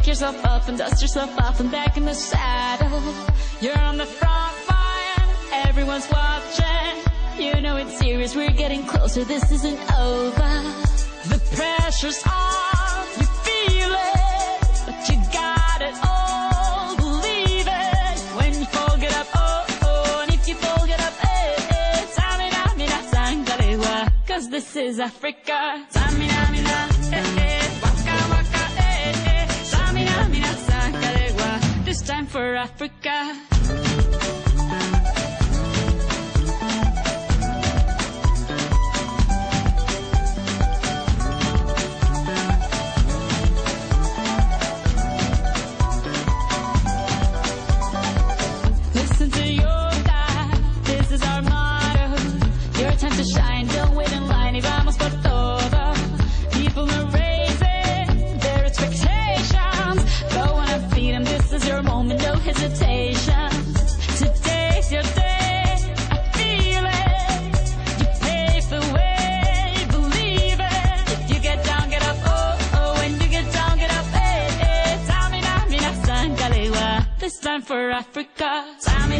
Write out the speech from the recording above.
Pick yourself up and dust yourself off and back in the saddle. You're on the front line, everyone's watching. You know it's serious, we're getting closer, this isn't over. The pressure's on, you feel it, but you got it all, believe it. When you fall, get up, oh, oh, and if you fall, get up, eh, eh. Samina, mina, sangalewa, 'cause this is Africa. Samina, mina, eh, eh, waka, waka, eh, eh. Samina, mina, sangalewa, this time for Africa. Listen to your God, this is our motto. Your time to shine, don't wait in line, y vamos por todo. People are raising their expectations. Go on and feed them, this is your moment, no hesitation. Today's your day, I feel it. You pave the way, believe it. If you get down, get up, oh, oh. When you get down, get up, eh, eh. Samina, mina, sangalewa, this time for Africa. Samina,